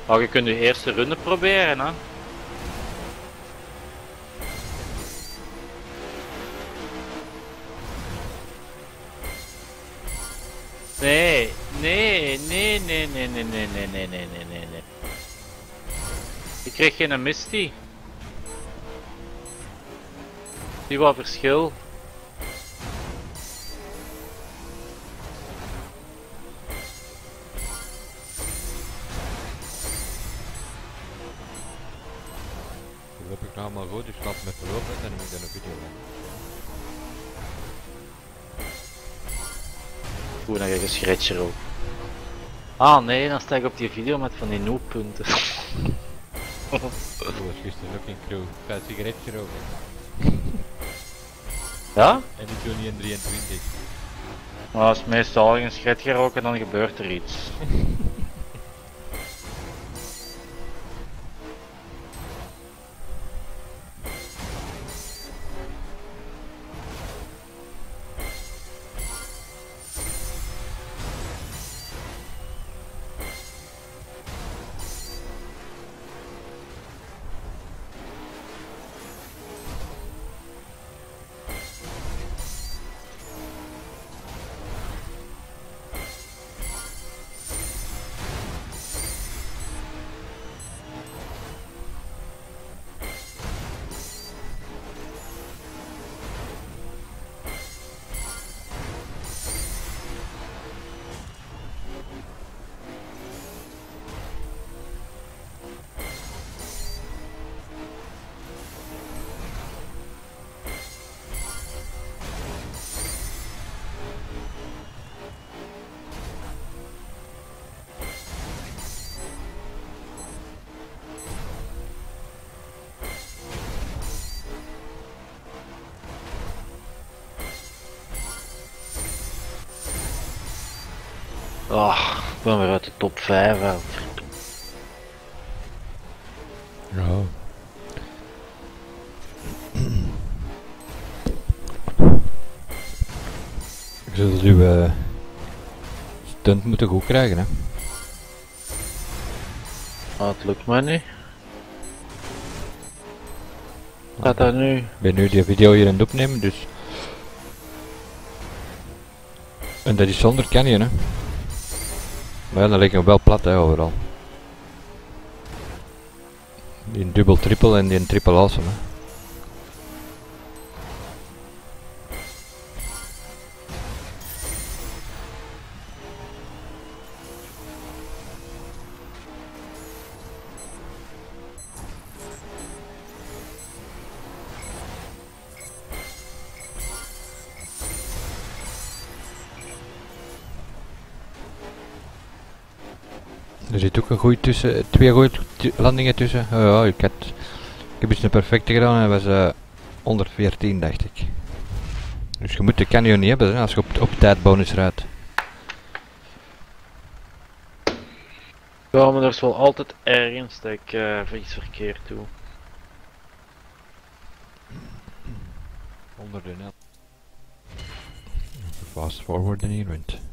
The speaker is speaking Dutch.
Oh, je kunt je eerste runde proberen, hè? Nee, nee, nee, nee, nee, nee, nee, nee, nee, nee, nee, nee, nee. Ik kreeg geen Misty. Die wat verschil. Dan heb ik nou allemaal rood, dus laat me verlopen en dan moet ik daar een video van. Oeh, dan ga ik een scratcher op. Ah nee, dan sta ik op die video met van die noobpunten. Dat was gisteren ook in crew. 5 sigaretje roken. Ja? En die toen niet in 23. Maar als meestal een schret geroken, dan gebeurt er iets. Oh, ik ben weer uit de top 5 uit. Ja. Ik zult uw stunt moeten goed krijgen, hè. Oh, het lukt mij niet. Gaat dat nu? Ik ben nu die video hier aan het opnemen, dus. En dat is zonder canyon, hè. Maar ja, dan ligt hem wel plat, hè, overal. Die dubbel triple en die triple awesome, hè. Er zit ook een goeie tussen, twee goeie landingen tussen. Oh, ja, ik heb eens een perfecte gedaan en dat was 114, dacht ik. Dus je moet de canyon niet hebben, hè, als je op tijd bonus rijdt. Ja, maar er is wel altijd ergens dat ik iets verkeerd doe. Onder de net. Fast forward in hier wint.